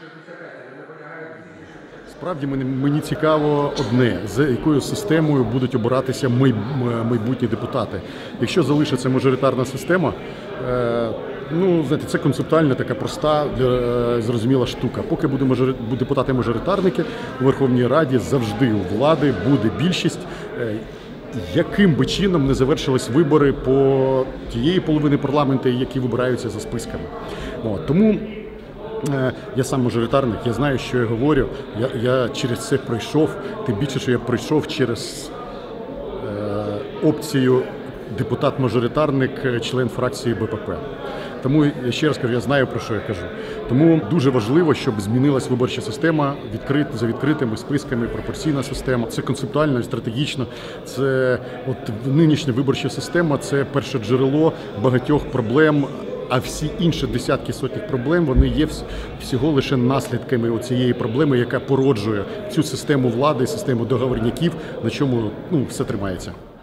Справді мені цікаво одне, з якою системою будуть обиратися майбутні депутати. Якщо залишиться мажоритарна система, ну, знаєте, це концептуально така проста, зрозуміла штука. Поки будуть депутати-мажоритарники у Верховній Раді, завжди у влади буде більшість, яким би чином не завершились вибори по тієї половини парламенту, які вибираються за списками. Тому я сам мажоритарник, я знаю, що я говорю, я через це пройшов, тим більше, що я пройшов через опцію депутат-мажоритарник, член фракції БПП. Тому, я ще раз кажу, я знаю, про що я кажу. Тому дуже важливо, щоб змінилась виборча система, за відкритими списками, пропорційна система. Це концептуально і стратегічно. Це нинішня виборча система – це перше джерело багатьох проблем, а всі інші десятки, сотні проблем, вони є всього лише наслідками цієї проблеми, яка породжує цю систему влади, систему договорняків, на чому все тримається.